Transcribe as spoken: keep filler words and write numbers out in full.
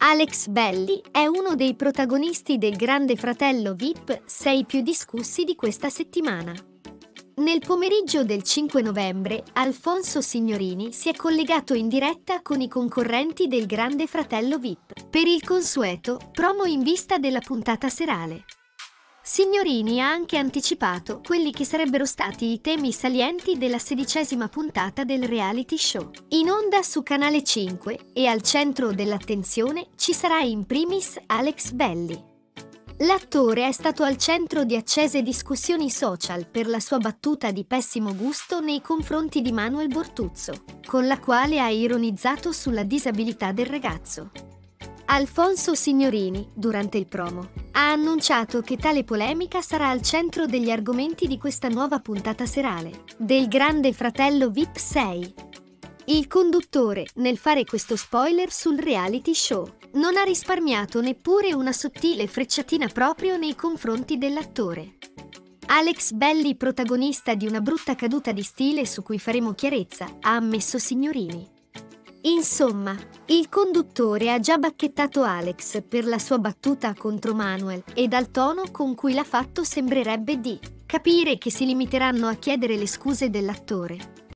Alex Belli è uno dei protagonisti del Grande Fratello V I P sei più discussi di questa settimana. Nel pomeriggio del cinque novembre, Alfonso Signorini si è collegato in diretta con i concorrenti del Grande Fratello V I P per il consueto promo in vista della puntata serale. Signorini ha anche anticipato quelli che sarebbero stati i temi salienti della sedicesima puntata del reality show, in onda su Canale cinque, e al centro dell'attenzione ci sarà in primis Alex Belli. L'attore è stato al centro di accese discussioni social per la sua battuta di pessimo gusto nei confronti di Manuel Bortuzzo, con la quale ha ironizzato sulla disabilità del ragazzo. Alfonso Signorini, durante il promo, ha annunciato che tale polemica sarà al centro degli argomenti di questa nuova puntata serale del Grande Fratello V I P sei. Il conduttore, nel fare questo spoiler sul reality show, non ha risparmiato neppure una sottile frecciatina proprio nei confronti dell'attore. Alex Belli, protagonista di una brutta caduta di stile su cui faremo chiarezza, ha ammesso Signorini. Insomma, il conduttore ha già bacchettato Alex per la sua battuta contro Manuel e dal tono con cui l'ha fatto sembrerebbe di capire che si limiteranno a chiedere le scuse dell'attore.